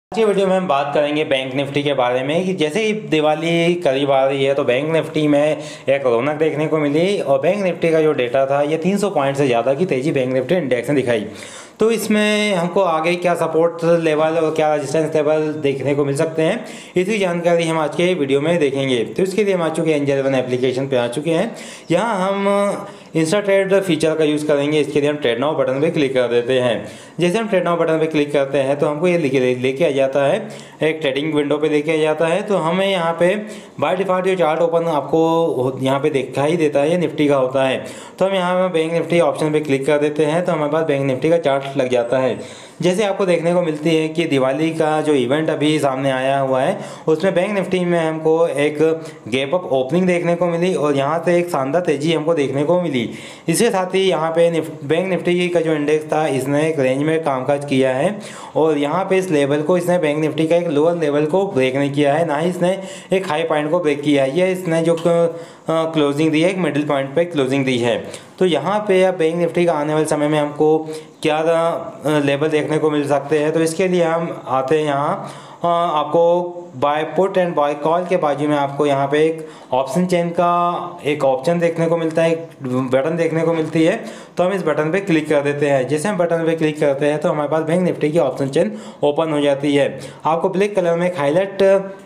आज की वीडियो में हम बात करेंगे बैंक निफ्टी के बारे में कि जैसे ही दिवाली करीब आ रही है तो बैंक निफ्टी में एक रौनक देखने को मिली और बैंक निफ्टी का जो डेटा था ये 300 पॉइंट से ज़्यादा की तेज़ी बैंक निफ्टी इंडेक्स ने दिखाई। तो इसमें हमको आगे क्या सपोर्ट लेवल और क्या रेजिस्टेंस लेवल देखने को मिल सकते हैं, इसी जानकारी हम आज के वीडियो में देखेंगे। तो इसके लिए हम आ चुके हैं एंजल वन एप्लीकेशन पे आ चुके हैं। यहाँ हम इंस्टा ट्रेड फीचर का यूज़ करेंगे। इसके लिए हम ट्रेड नाउ बटन पे क्लिक कर देते हैं। जैसे हम ट्रेड नाउ बटन पे क्लिक करते हैं तो हमको ये लेके आ जाता है, एक ट्रेडिंग विंडो पे लेके आ जाता है। तो हमें यहाँ पे बाय डिफ़ॉल्ट जो चार्ट ओपन आपको यहाँ पे दिखाई देता है, ये निफ्टी का होता है। तो हम यहाँ बैंक निफ्टी ऑप्शन पे क्लिक कर देते हैं तो हमारे पास बैंक निफ्टी का चार्ट लग जाता है। जैसे आपको देखने को मिलती है कि दिवाली का जो इवेंट अभी सामने आया हुआ है उसमें बैंक निफ्टी में हमको एक गैप अप ओपनिंग देखने को मिली और यहाँ से एक शानदार तेज़ी हमको देखने को मिली। इसके साथ ही यहाँ पे बैंक निफ्टी का जो इंडेक्स था इसने एक रेंज में कामकाज किया है और यहाँ पे इस लेवल को इसने बैंक निफ्टी का एक लोअर लेवल को ब्रेक नहीं किया है, ना ही इसने एक हाई पॉइंट को ब्रेक किया है। ये इसने जो क्लोजिंग दी है एक मिडिल पॉइंट पे क्लोजिंग दी है। तो यहाँ पे अब बैंक निफ्टी का आने वाले समय में हमको क्या लेवल देखने को मिल सकते हैं, तो इसके लिए हम आते हैं यहाँ आपको buy put and buy call के बाजू में आपको यहाँ पे एक ऑप्शन चेन का एक ऑप्शन देखने को मिलता है, एक बटन देखने को मिलती है। तो हम इस बटन पे क्लिक कर देते हैं। जैसे हम बटन पे क्लिक करते हैं तो हमारे पास बैंक निफ्टी की ऑप्शन चेन ओपन हो जाती है। आपको ब्लैक कलर में एक हाईलाइट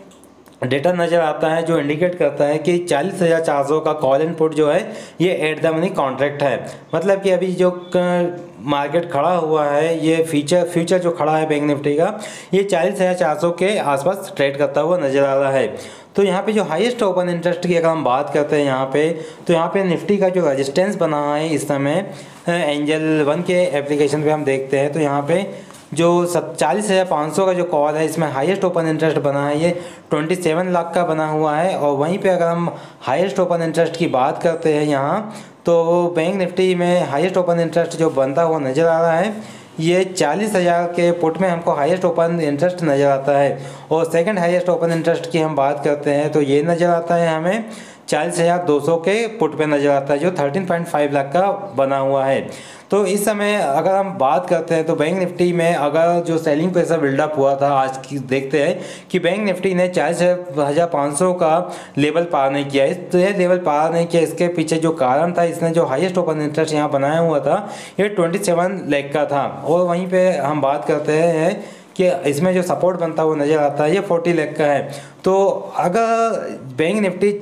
डेटा नज़र आता है जो इंडिकेट करता है कि 40,400 का कॉल एंड पुट जो है ये एट द मनी कॉन्ट्रैक्ट है। मतलब कि अभी जो मार्केट खड़ा हुआ है, ये फ्यूचर जो खड़ा है बैंक निफ्टी का, ये 40,400 के आसपास ट्रेड करता हुआ नज़र आ रहा है। तो यहाँ पे जो हाईएस्ट ओपन इंटरेस्ट की अगर हम बात करते हैं यहाँ पे, तो यहाँ पे निफ्टी का जो रेजिस्टेंस बना है इस समय एंजल वन के एप्लीकेशन पे हम देखते हैं तो यहाँ पे जो 40,500 का जो कॉल है इसमें हाईएस्ट ओपन इंटरेस्ट बना है ये 27 लाख का बना हुआ है। और वहीं पे अगर हम हाईएस्ट ओपन इंटरेस्ट की बात करते हैं यहाँ, तो बैंक निफ्टी में हाईएस्ट ओपन इंटरेस्ट जो बनता हुआ नज़र आ रहा है ये 40,000 के पुट में हमको हाईएस्ट ओपन इंटरेस्ट नज़र आता है। और सेकंड हाईएस्ट ओपन इंटरेस्ट की हम बात करते हैं तो ये नज़र आता है हमें 40,200 के पुट पे नज़र आता है जो 13.5 लाख का बना हुआ है। तो इस समय अगर हम बात करते हैं तो बैंक निफ्टी में अगर जो सेलिंग प्रेशर बिल्डअप हुआ था, आज की देखते हैं कि बैंक निफ्टी ने 40,500 का लेवल पार नहीं किया। तो यह लेवल पार नहीं किया, इसके पीछे जो कारण था, इसने जो हाईएस्ट ओपन इंटरेस्ट यहाँ बनाया हुआ था ये 27 लाख का था। और वहीं पे हम बात करते हैं कि इसमें जो सपोर्ट बनता हुआ नज़र आता है ये 40 लाख का है। तो अगर बैंक निफ्टी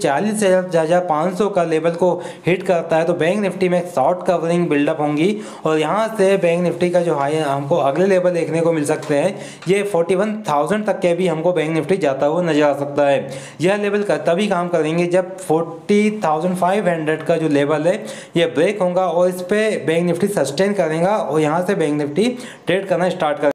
40,500 का लेवल को हिट करता है तो बैंक निफ्टी में शॉर्ट कवरिंग बिल्डअप होंगी और यहाँ से बैंक निफ्टी का जो हाई हमको अगले लेवल देखने को मिल सकते हैं ये 41,000 तक के भी हमको बैंक निफ्टी जाता हुआ नजर आ सकता है। यह लेवल तभी काम करेंगे जब 40,500 का जो लेवल है ये ब्रेक होगा और इस पर बैंक निफ्टी सस्टेन करेगा और यहाँ से बैंक निफ्टी ट्रेड करना स्टार्ट करेगा।